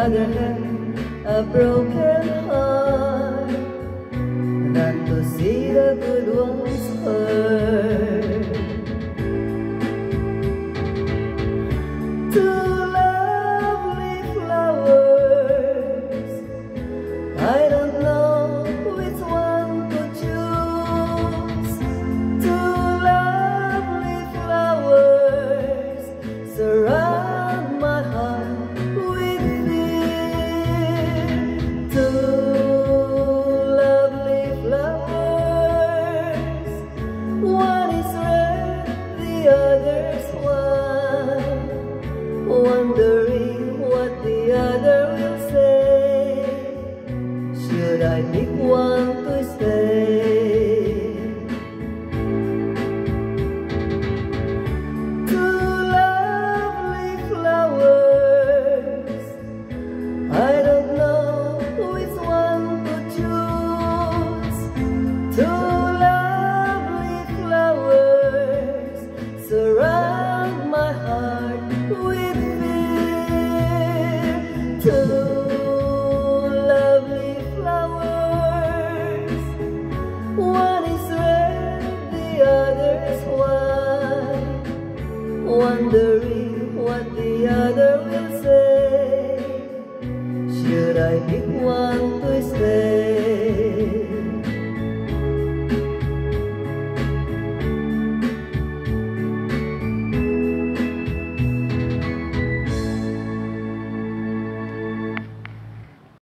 rather have a broken heart than to see the good ones hurt. Two lovely flowers, I don't know which one to choose. Two lovely flowers surround my heart with fear. Two lovely flowers, one is red, the other's white, wondering what the other will say. Should I pick one to stay? Two lovely flowers, I don't know which one to choose. Two lovely flowers surround my heart with fear. Two lovely flowers,